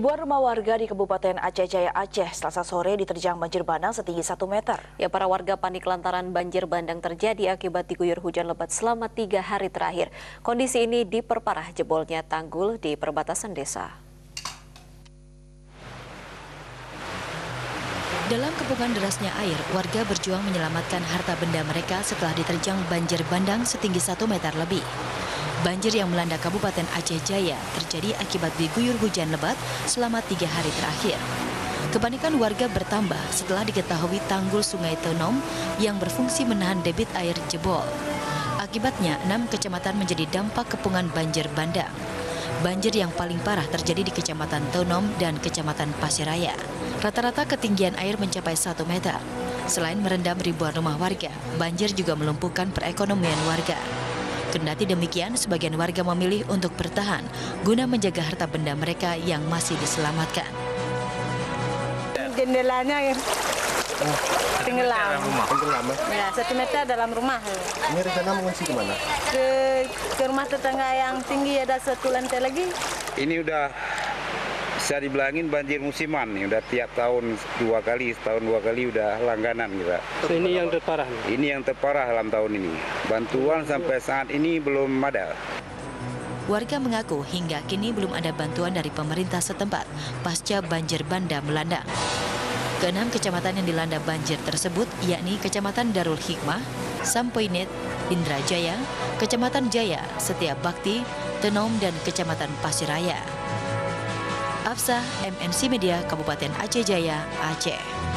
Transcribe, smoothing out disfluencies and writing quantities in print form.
Ribuan rumah warga di Kabupaten Aceh Jaya, Aceh, Selasa sore diterjang banjir bandang setinggi 1 meter. Ya, para warga panik lantaran banjir bandang terjadi akibat diguyur hujan lebat selama 3 hari terakhir. Kondisi ini diperparah jebolnya tanggul di perbatasan desa. Dalam kepungan derasnya air, warga berjuang menyelamatkan harta benda mereka setelah diterjang banjir bandang setinggi 1 meter lebih. Banjir yang melanda Kabupaten Aceh Jaya terjadi akibat diguyur hujan lebat selama 3 hari terakhir. Kepanikan warga bertambah setelah diketahui tanggul Sungai Tenom yang berfungsi menahan debit air jebol. Akibatnya, 6 kecamatan menjadi dampak kepungan banjir bandang. Banjir yang paling parah terjadi di Kecamatan Tenom dan Kecamatan Pasiraya. Rata-rata ketinggian air mencapai 1 meter. Selain merendam ribuan rumah warga, banjir juga melumpuhkan perekonomian warga. Kendati demikian, sebagian warga memilih untuk bertahan guna menjaga harta benda mereka yang masih diselamatkan. Jendelanya air tenggelam. Tenggelam. Ya, 1 meter dalam rumah. Ini rencana mengungsi kemana? Ke rumah tetangga yang tinggi, ada 1 lantai lagi. Ini udah bisa dibilangin banjir musiman nih, udah tiap tahun 2 kali, setahun 2 kali udah langganan kita. Ini yang terparah. Ini yang terparah dalam tahun ini. Bantuan sampai saat ini belum ada. Warga mengaku hingga kini belum ada bantuan dari pemerintah setempat pasca banjir bandang melanda. Ke-6 kecamatan yang dilanda banjir tersebut yakni Kecamatan Darul Hikmah, Sampoinet, Indrajaya, Kecamatan Jaya, Setiap Bakti, Tenom, dan Kecamatan Pasiraya. Afsah, MNC Media, Kabupaten Aceh Jaya, Aceh.